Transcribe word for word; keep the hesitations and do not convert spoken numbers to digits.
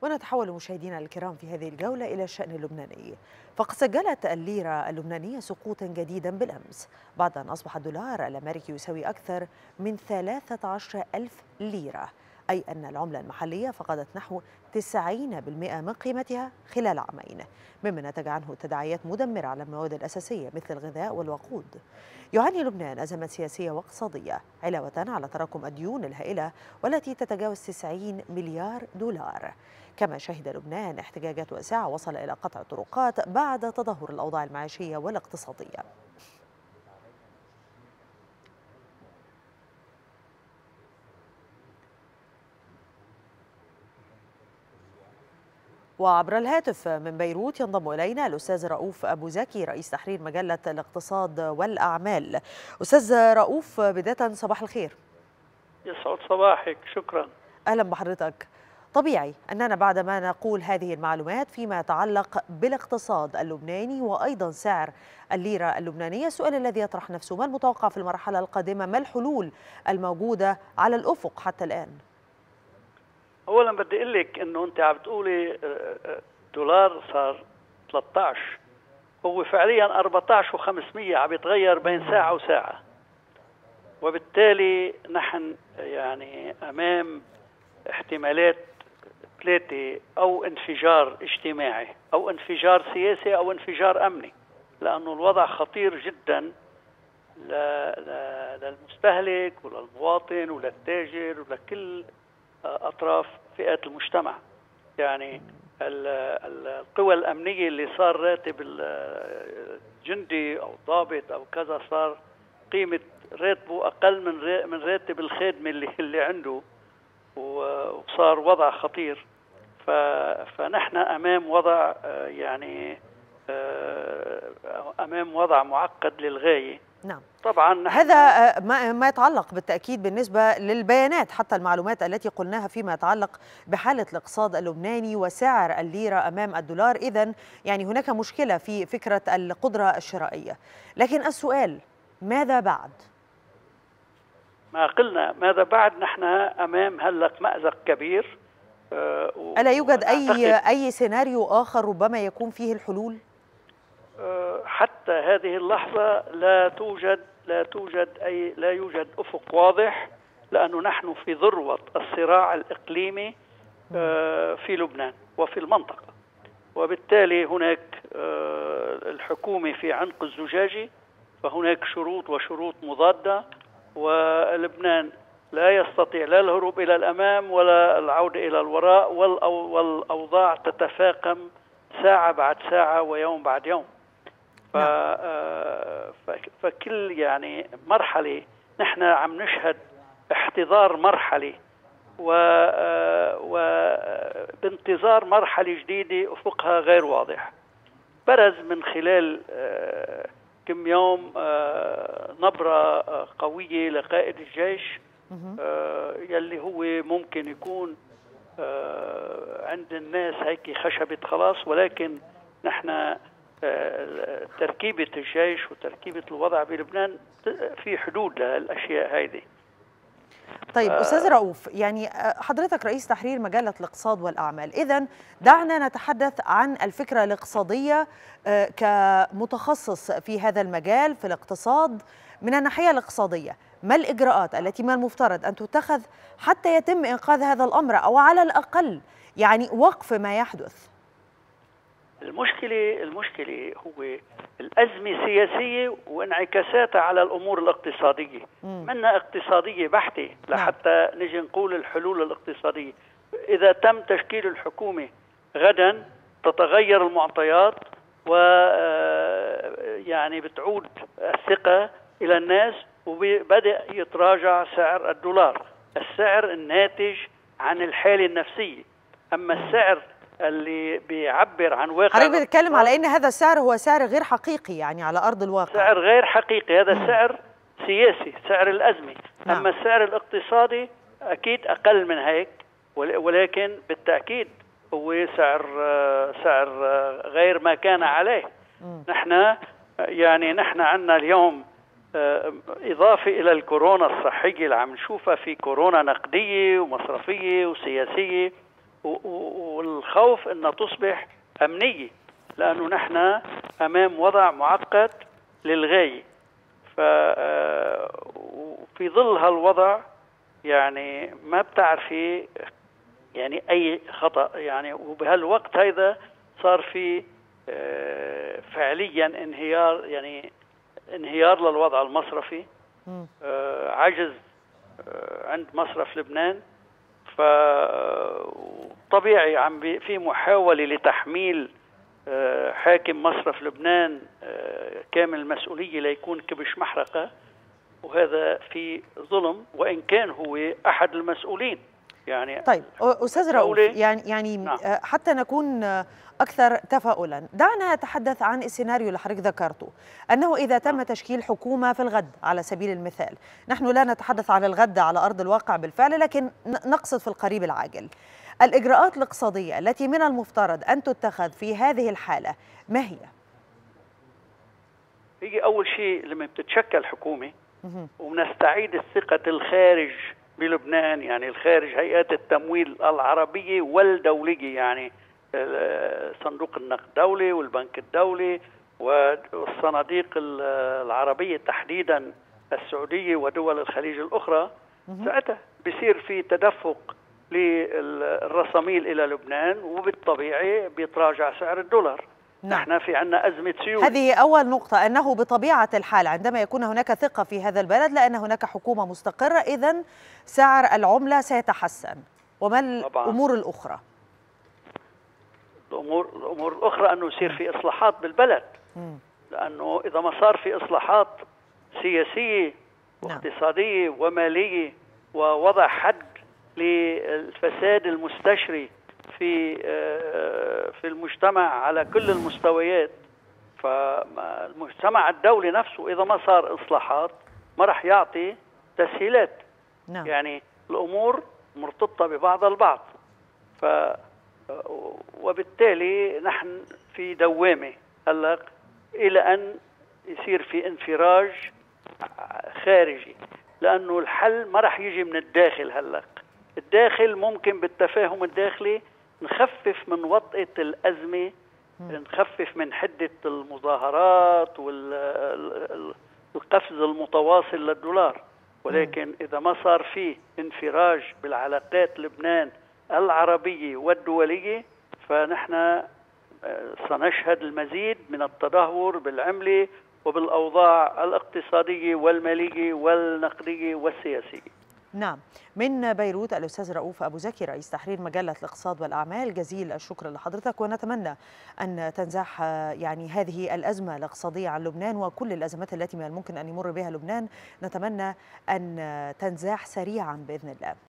ونتحول مشاهدينا الكرام في هذه الجولة إلى الشأن اللبناني، فقد سجلت الليرة اللبنانية سقوطا جديدا بالأمس بعد أن أصبح الدولار الأمريكي يساوي أكثر من ثلاثة عشر ألف ليرة، أي أن العملة المحلية فقدت نحو تسعين بالمئة من قيمتها خلال عامين، مما نتج عنه تداعيات مدمرة على المواد الأساسية مثل الغذاء والوقود. يعاني لبنان أزمات سياسية واقتصادية علاوة على تراكم الديون الهائلة والتي تتجاوز تسعين مليار دولار. كما شهد لبنان احتجاجات واسعة وصل إلى قطع الطرقات بعد تدهور الأوضاع المعيشية والاقتصادية. وعبر الهاتف من بيروت ينضم إلينا الأستاذ رؤوف أبو زكي رئيس تحرير مجلة الاقتصاد والأعمال. أستاذ رؤوف، بداية صباح الخير. يسعد صباحك، شكرا. أهلا بحضرتك. طبيعي أننا بعدما نقول هذه المعلومات فيما يتعلق بالاقتصاد اللبناني وأيضا سعر الليرة اللبنانية، السؤال الذي يطرح نفسه: ما المتوقع في المرحلة القادمة؟ ما الحلول الموجودة على الأفق حتى الآن؟ اولا بدي اقول لك انه انت عم بتقولي دولار صار ثلاثة عشر، هو فعليا أربعة عشر وخمسمية، عم يتغير بين ساعه وساعه، وبالتالي نحن يعني امام احتمالات ثلاثه: او انفجار اجتماعي او انفجار سياسي او انفجار امني، لانه الوضع خطير جدا للمستهلك وللمواطن وللتاجر ولكل أطراف فئات المجتمع. يعني القوى الأمنية اللي صار راتب الجندي أو الضابط أو كذا صار قيمة راتبه أقل من من راتب الخادمة اللي اللي عنده، وصار وضع خطير. فنحن أمام وضع يعني أمام وضع معقد للغاية. نعم. طبعا هذا ما يتعلق بالتأكيد بالنسبة للبيانات، حتى المعلومات التي قلناها فيما يتعلق بحالة الاقتصاد اللبناني وسعر الليرة أمام الدولار. إذن يعني هناك مشكلة في فكرة القدرة الشرائية، لكن السؤال: ماذا بعد؟ ما قلنا ماذا بعد، نحن أمام هلق مأزق كبير. أه ألا يوجد أي أي سيناريو آخر ربما يكون فيه الحلول؟ حتى هذه اللحظة لا توجد لا توجد أي لا يوجد أفق واضح، لأنه نحن في ذروة الصراع الإقليمي في لبنان وفي المنطقة، وبالتالي هناك الحكومة في عنق الزجاجي، فهناك شروط وشروط مضادة، ولبنان لا يستطيع لا الهروب إلى الأمام ولا العودة إلى الوراء، والأوضاع تتفاقم ساعة بعد ساعة ويوم بعد يوم. ف... فكل يعني مرحلة نحن عم نشهد احتضار مرحلة و... وبانتظار مرحلة جديدة أفقها غير واضح. برز من خلال كم يوم نبرة قوية لقائد الجيش يلي هو ممكن يكون عند الناس هيك خشبة خلاص، ولكن نحن تركيبة الجيش وتركيبة الوضع بلبنان في حدود للأشياء هذه. طيب أستاذ رؤوف، يعني حضرتك رئيس تحرير مجلة الاقتصاد والأعمال، إذن دعنا نتحدث عن الفكرة الاقتصادية كمتخصص في هذا المجال في الاقتصاد. من الناحية الاقتصادية، ما الإجراءات التي من المفترض أن تتخذ حتى يتم إنقاذ هذا الأمر، أو على الأقل يعني وقف ما يحدث؟ المشكلة المشكلة هو الأزمة سياسية وانعكاساتها على الأمور الاقتصادية، منها اقتصادية بحتة لحتى نجي نقول الحلول الاقتصادية. إذا تم تشكيل الحكومة غدا تتغير المعطيات، و يعني بتعود الثقة إلى الناس، وبدأ يتراجع سعر الدولار، السعر الناتج عن الحالة النفسية. أما السعر اللي بيعبر عن واقع، حضرتك بتتكلم على ان هذا السعر هو سعر غير حقيقي يعني على ارض الواقع، سعر غير حقيقي، هذا سعر سياسي، سعر الازمه. نعم. اما السعر الاقتصادي اكيد اقل من هيك، ولكن بالتاكيد هو سعر سعر غير ما كان عليه. م. نحن يعني نحن عندنا اليوم اضافه الى الكورونا الصحيه اللي عم نشوفها، في كورونا نقديه ومصرفيه وسياسيه، والخوف أنها تصبح أمنية، لأنه نحن أمام وضع معقد للغاية. ففي ظل هالوضع يعني ما بتعرفي يعني أي خطأ يعني، وبهالوقت هذا صار في فعليا انهيار، يعني انهيار للوضع المصرفي، عجز عند مصرف لبنان. فطبيعي عم في محاولة لتحميل حاكم مصرف لبنان كامل المسؤولية ليكون كبش محرقة، وهذا في ظلم وإن كان هو أحد المسؤولين. يعني طيب أستاذ رؤوف، يعني يعني نعم. حتى نكون أكثر تفاؤلا، دعنا نتحدث عن السيناريو اللي حضرتك ذكرته، أنه إذا تم نعم. تشكيل حكومة في الغد على سبيل المثال، نحن لا نتحدث عن الغد على أرض الواقع بالفعل، لكن نقصد في القريب العاجل، الإجراءات الاقتصادية التي من المفترض أن تتخذ في هذه الحالة ما هي؟ هي أول شيء لما بتتشكل حكومة وبنستعيد الثقة الخارج بلبنان، يعني الخارج، هيئات التمويل العربية والدولية، يعني صندوق النقد الدولي والبنك الدولي والصناديق العربية تحديدا السعودية ودول الخليج الأخرى، ساعتها بيصير في تدفق للرساميل إلى لبنان، وبالطبيعي بيتراجع سعر الدولار. نعم. نحن في عنا أزمة سيول. هذه أول نقطة، أنه بطبيعة الحال عندما يكون هناك ثقة في هذا البلد لأن هناك حكومة مستقرة، إذن سعر العملة سيتحسن. وما الأمور الأخرى؟ الأمور الأمور الأخرى أنه يصير في إصلاحات بالبلد، لأنه إذا ما صار في إصلاحات سياسية واقتصادية ومالية ووضع حد للفساد المستشري في في المجتمع على كل المستويات، فالمجتمع الدولي نفسه إذا ما صار إصلاحات ما راح يعطي تسهيلات. نعم. يعني الأمور مرتبطة ببعض البعض، ف وبالتالي نحن في دوامة هلا إلى أن يصير في انفراج خارجي، لأنه الحل ما راح يجي من الداخل. هلا الداخل ممكن بالتفاهم الداخلي نخفف من وطأة الأزمة، نخفف من حدة المظاهرات والقفز المتواصل للدولار، ولكن إذا ما صار فيه انفراج بالعلاقات لبنان العربية والدولية فنحن سنشهد المزيد من التدهور بالعملة وبالأوضاع الاقتصادية والمالية والنقدية والسياسية. نعم، من بيروت الأستاذ رؤوف أبو زكي رئيس تحرير مجلة الاقتصاد والأعمال، جزيل الشكر لحضرتك، ونتمنى أن تنزح يعني هذه الأزمة الاقتصادية عن لبنان وكل الأزمات التي من الممكن أن يمر بها لبنان، نتمنى أن تنزاح سريعا بإذن الله.